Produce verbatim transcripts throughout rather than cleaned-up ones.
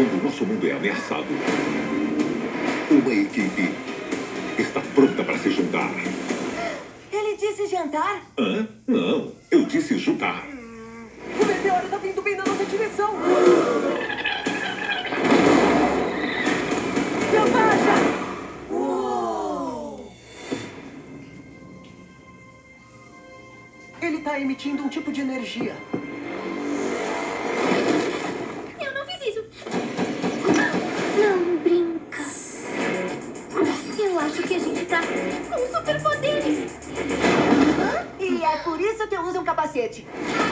Quando o nosso mundo é ameaçado, uma equipe está pronta para se juntar. Ele disse jantar? Hã? Não, eu disse juntar. O meteoro está vindo bem na nossa direção. Selvagem! Uou! Ele está emitindo um tipo de energia. Eu não fiz isso. Não brinca. Eu acho que a gente tá com superpoderes. E é por isso que eu uso um capacete.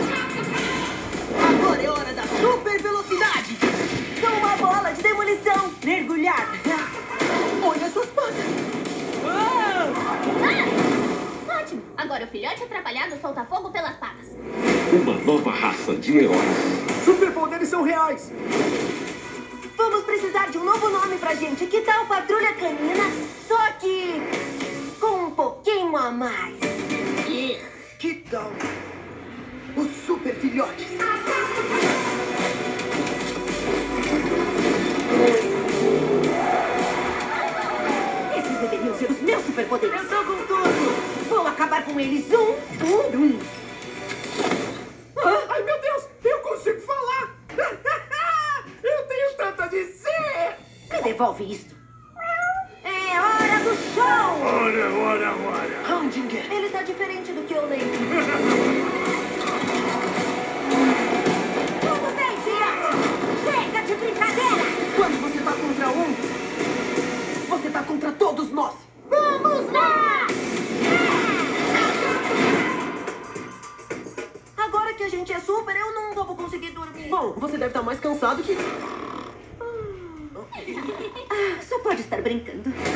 Agora é hora da super velocidade. Sou uma bola de demolição. Mergulhar. Olha suas patas. Ah! Ótimo. Agora o filhote atrapalhado solta fogo pelas patas. Uma nova raça de heróis. Superpoderes são reais. Vamos precisar de um novo nome pra gente. Que tal Patrulha Canina? Só que com um pouquinho a mais. Que tal os super filhotes? Esses deveriam ser os meus superpoderes. Eu tô com tudo. Vou acabar com eles um por um. Ah, ai, meu Deus, eu consigo falar. Eu tenho tanto a dizer. Me devolve isto. É hora do show! Ora, ora, ora. Humdinger. Ele tá diferente do que eu lembro. Tudo bem, filhote. Chega de brincadeira. Quando você tá contra um, você tá contra todos nós. Vamos lá! Agora que a gente é super, eu nunca vou conseguir dormir. Bom, você deve estar mais cansado que... Ah, só pode estar brincando.